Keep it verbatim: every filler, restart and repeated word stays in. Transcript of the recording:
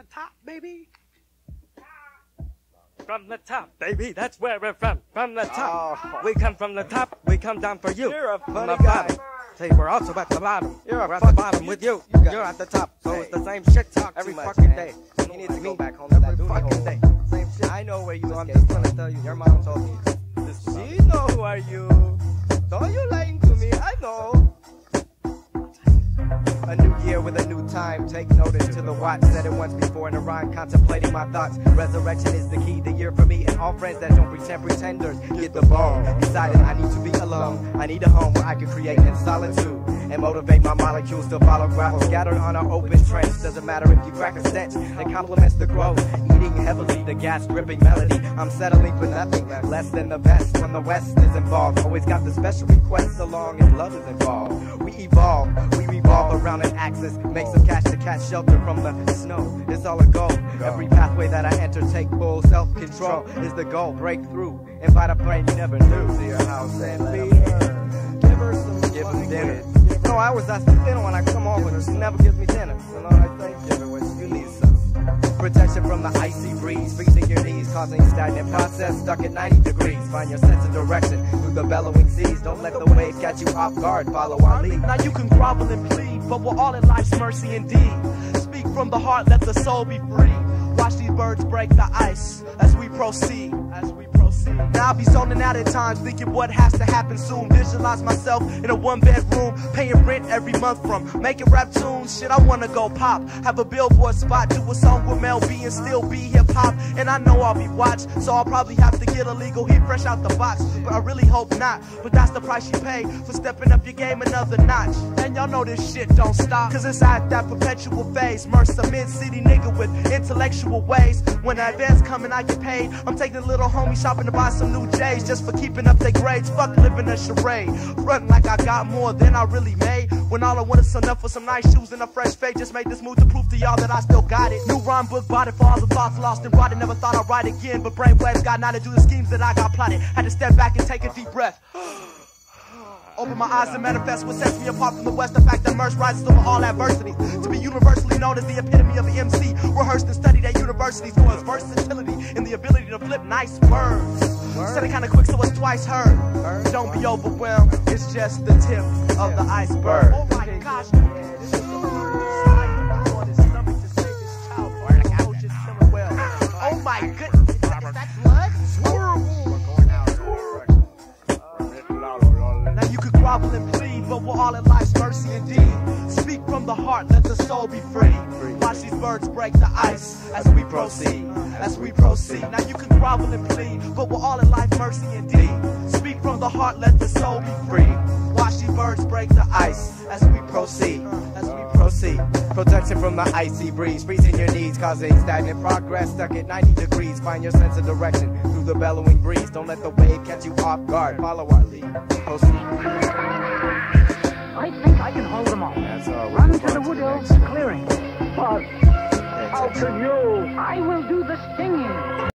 the top, baby. From the top, baby, that's where we're from. From the top, oh. We come from the top, we come down for you. You're a funny guy. Bottom. See, we're also at the bottom. You're a we're at the bottom with you. you You're at the top, so hey. It's the same shit talk every much, fucking man. Day. You need to go back home every to fucking home. day. Same shit. I know where you so I'm just gonna tell you. Your mom told me. This she know who are you. Don't you lying to me? I know. A new year with a new time. Take notice to the watch. Said it once before in a rhyme. Contemplating my thoughts. Resurrection is the key. The year for me and all friends that don't pretend pretenders. Get the bone. Decided I need to be alone. I need a home where I can create in solitude and motivate my molecules to follow gravel scattered on our open trench. Doesn't matter if you crack a stench that complements the growth. Eating heavily the gas dripping melody. I'm settling for nothing less than the best when the West is involved. Always got the special requests so long as love is involved. We evolve, we revolve around an axis. Make some cash to catch shelter from the snow. It's all a goal. Every pathway that I enter, take full self-control is the goal. Break through, invite a friend you never knew to your house and feed her. Give her some, give them dinner. No, I was asking dinner when I come home, but she never gives me dinner. You know what I think? Give her what you need some. Protection from the icy breeze, freezing your knees, causing stagnant process. Stuck at ninety degrees, find your sense of direction through the bellowing seas. Don't let the wave catch you off guard, follow our lead. Now you can grovel and plead, but we're all in life's mercy indeed. Speak from the heart, let the soul be free. Watch these birds break the ice as we proceed, as we proceed. Now I be zoning out at times, thinking what has to happen soon. Visualize myself in a one bedroom, paying rent every month from making rap tunes. Shit, I wanna go pop, have a billboard spot, do a song with Mel B and still be hip hop. And I know I'll be watched, so I'll probably have to get a legal hit fresh out the box. But I really hope not, but that's the price you pay for stepping up your game another notch. And y'all know this shit don't stop, cause it's at that perpetual phase. Mercer mid-city nigga with intellectual ways. When the advance coming, I get paid. I'm taking a little homie shopping to buy some new J's just for keeping up their grades. Fuck living a charade, frontin' like I got more than I really made. When all I want is enough for some nice shoes and a fresh fade. Just made this move to prove to y'all that I still got it. New rhyme book, bought it for all the thoughts lost and rotted. Never thought I'd write again, but brainwaves got now to do the schemes that I got plotted. Had to step back and take a deep breath. Open my eyes and manifest what sets me apart from the West. The fact that merch rises over all adversity. To be universally known as the epitome of an M C. Rehearsed and studied at universities for its versatility and the ability to flip nice words. Said it kinda quick so it's twice heard. Don't be overwhelmed, it's just the tip of the iceberg. Oh my gosh, this is the oh my goodness, is that, is that blood? Now you could grovel and plead, but we're all in life's mercy indeed. Speak from the heart, let the soul be free. Watch these birds break the ice as we proceed, as we proceed. Now you can grovel and plead, but we're all in life's mercy indeed. Speak from the heart, let the soul be free. Watch these birds break the ice as we proceed, as we proceed. Protection from the icy breeze, freezing your knees, causing stagnant progress. Stuck at ninety degrees, find your sense of direction through the bellowing breeze. Don't let the wave catch you off guard, follow our lead. Proceed. I think I can hold them off. That's all. Run to the Wood Oaks clearing. But how can you? I will do the stinging.